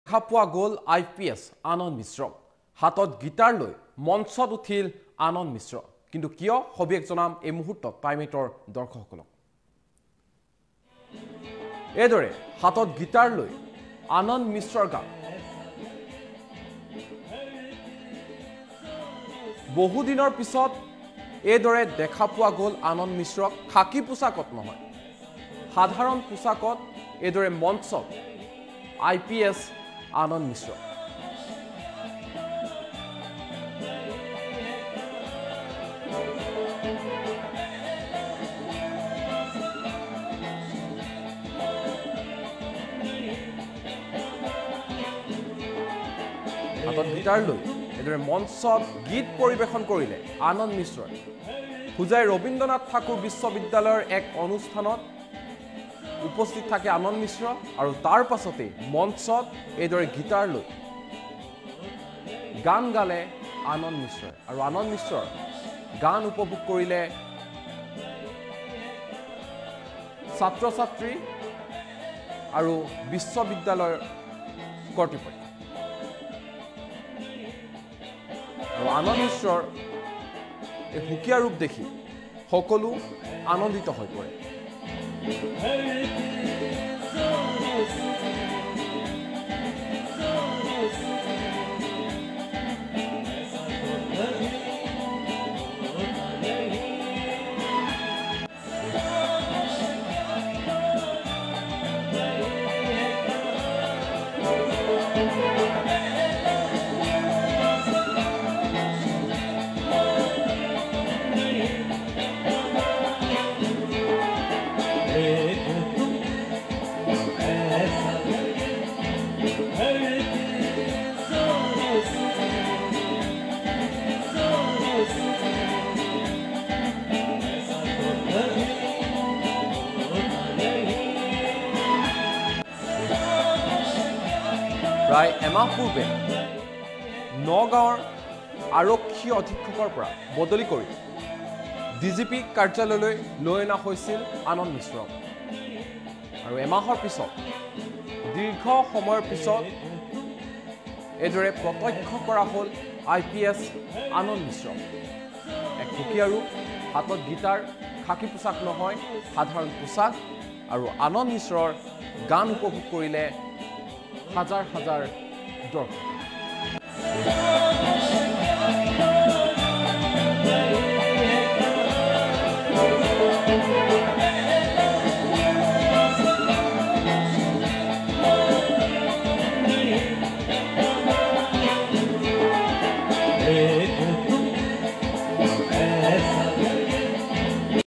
দেখা পোৱা গ'ল Ips আনন মিশ্ৰক হাতত গিটাৰ লৈ মঞ্চত উঠিল আনন মিশ্ৰ কিন্তু কিয় হবিক জনাম এই মুহূৰ্তত প্ৰাইমেটৰ দৰ্শকসকলক এদৰে হাতত গিটাৰ লৈ আনন মিশ্ৰৰ গান বহু দিনৰ পিছত এদৰে দেখা পোৱা গ'ল আনন মিশ্ৰক খাকি পোছাকত নহয় সাধাৰণ পোছাকত এদৰে মঞ্চত Ips আনন মিশ্ৰ হাতত গিটাৰ লৈ এদৰে মঞ্চত গীত পৰিবেশন কৰিলে আনন মিশ্ৰই পূজাই ৰবীন্দ্ৰনাথ ঠাকুৰ বিশ্ববিদ্যালয়ৰ এক অনুষ্ঠানত উপস্থিত থাকে আনন মিশ্ৰ আৰু তাৰ পাছতে মঞ্চত এদৰে গিটাৰ লৈ গান গালে আনন মিশ্ৰই আৰু আনন মিশ্ৰৰ গান উপভোগ কৰিলে ছাত্ৰ ছাত্ৰী আৰু বিশ্ববিদ্যালয়ৰ কৰ্তৃপক্ষ আৰু আনন মিশ্ৰৰ এই সুকীয়া ৰূপ দেখি সকলো আনন্দিত হৈ পৰে প্ৰায় এমাহ পূৰ্বে নগাঁৱৰ আৰক্ষী অধীক্ষকৰ পৰা বদলি কৰি ডিজিপি কাৰ্যালয়লৈ লৈ অনা হৈছিল আনন মিশ্ৰক আৰু এমাহৰ পিছত দীৰ্ঘ সময়ৰ পিছত এদৰে প্ৰত্যক্ষ কৰা হ'ল Ips আনন মিশ্ৰক এক সুকীয়া ৰূপ হাতত গিটাৰ খাকি পোছাক নহয় সাধাৰণ পোছাক আৰু আনন মিশ্ৰৰ গান উপভোগ কৰিলে হাজাৰ হাজাৰ দৰ্শক